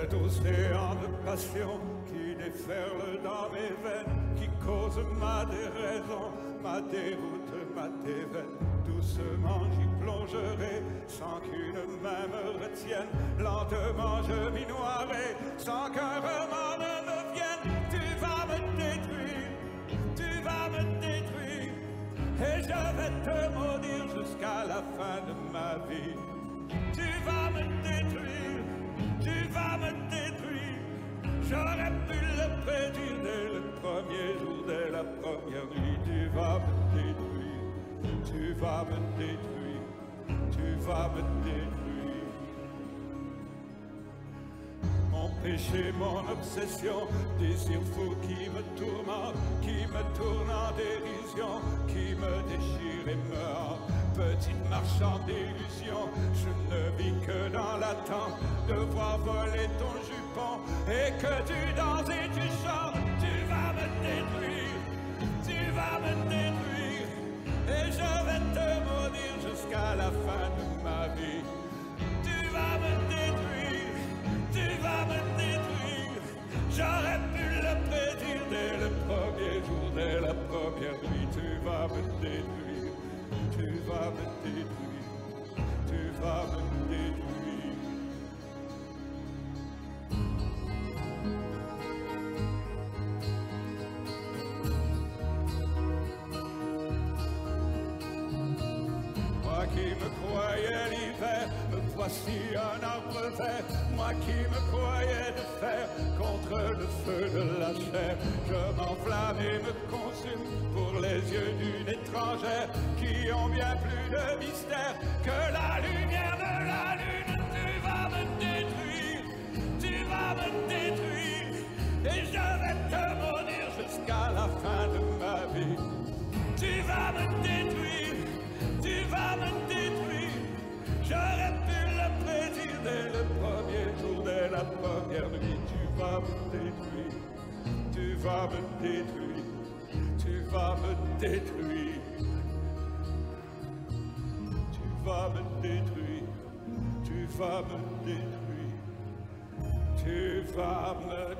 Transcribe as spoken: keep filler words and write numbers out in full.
cet océan de passion qui déferle dans mes veines, qui cause ma déraison, ma déroute, ma déveine. Doucement j'y plongerai, sans qu'une main me retienne. Lentement je m'y noierai, sans qu'un remords ne me vienne. Tu vas me détruire, tu vas me détruire, et je vais te maudire jusqu'à la fin de ma vie. Tu vas me détruire, tu vas me détruire. J'aurais pu le prédire dès le premier jour, dès la première nuit. Tu vas me détruire, tu vas me détruire, tu vas me détruire. Mon péché, mon obsession, désir fou qui me tourmente, qui me tourne en dérision, qui me déchire et me hante. Petite marchande d'illusions, je ne vis que dans l'attente de voir voler ton jupon et que tu danses et tu chantes. Tu vas me détruire, tu vas me détruire, et je vais te maudire jusqu'à la fin de ma vie. Tu vas me détruire, tu vas me détruire. J'aurais pu le prédire dès le premier jour, dès la première nuit. Tu vas me détruire, tu vas me détruire, tu vas me détruire. Moi qui me croyais l'hiver, me voici un arbre vert. Moi qui me croyais de fer contre le feu de la chair. Je m'enflamme et me consume pour les yeux d'une étrangère qui ont bien plus de mystère que la lumière de la lune. Tu vas me détruire, tu vas me détruire, et je vais te maudire jusqu'à la fin de ma vie. Tu vas me détruire, tu vas me détruire. J'aurais pu le prédire dès le premier jour, dès la première nuit. Tu vas me détruire, tu vas me détruire, tu vas me détruire. Tu vas me détruire, tu vas me détruire, tu vas me